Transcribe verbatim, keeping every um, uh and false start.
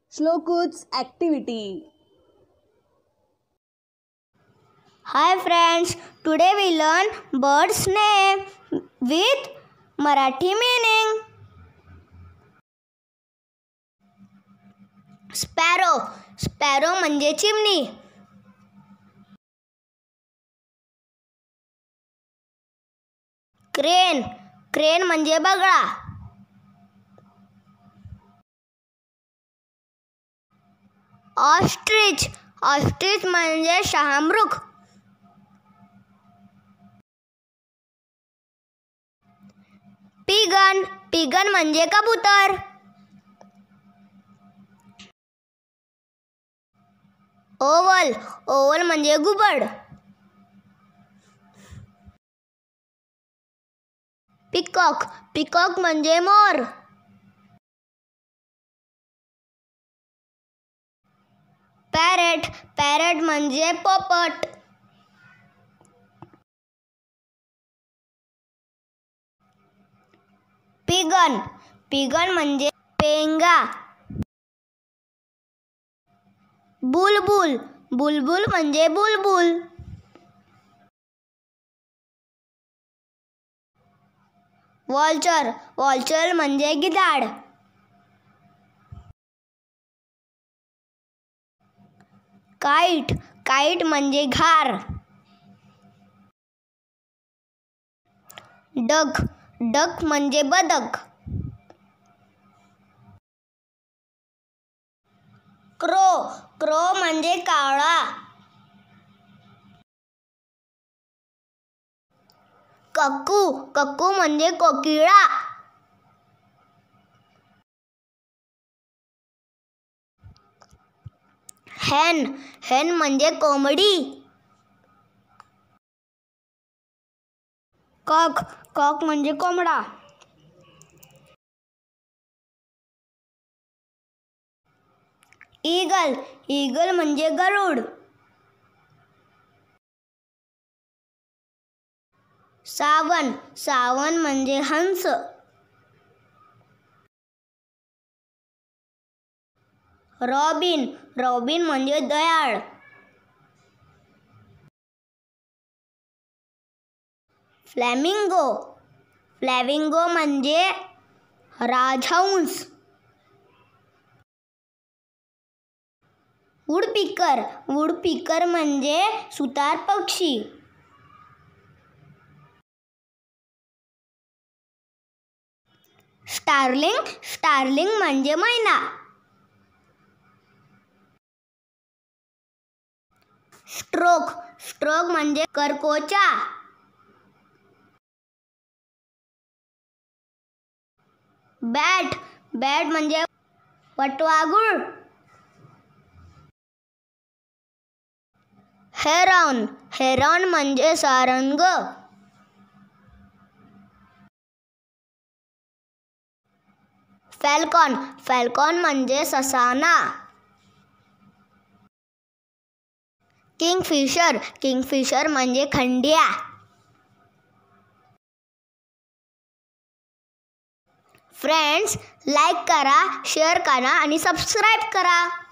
Shloku's activity. Hi friends, today we learn bird's name with Marathi meaning. Sparrow, sparrow म्हणजे चिमणी. Crane, crane म्हणजे बगळा. Ostrich, ostrich म्हणजे शहामृग. Pigeon, pigeon म्हणजे कबूतर. Owl, owl म्हणजे घुबड. Peacock, peacock म्हणजे मोर. Parrot, parrot म्हणजे पोपट. Pigeon, pigeon म्हणजे पेंगा. बुलबुल, बुलबुल म्हणजे बुलबुल. Vulture, vulture म्हणजे गिधाड. Kite, kite म्हणजे घार. Duck, duck म्हणजे बदक. Crow, crow म्हणजे कावळा. कक्कू, कक्कू म्हणजे कोकिळा. Hen, hen म्हणजे कोंबडी. Cock, cock म्हणजे कोंबडा. Eagle, eagle म्हणजे गरुड. सावन, सावन म्हणजे हंस. Robin, robin म्हणजे दयाळ. Flamingo, flamingo म्हणजे राजहंस. Woodpecker, woodpecker म्हणजे सुतार पक्षी. Starling, starling म्हणजे मैना. Stork, stork म्हणजे करकोचा. Bat, bat म्हणजे वटवाघूळ. Heron, heron म्हणजे सारंग. Falcon, falcon म्हणजे ससाना. Kingfisher, kingfisher म्हणजे खंड्या. फ्रेंड्स, लाईक करा, शेअर करा आणि सबस्क्राईब करा.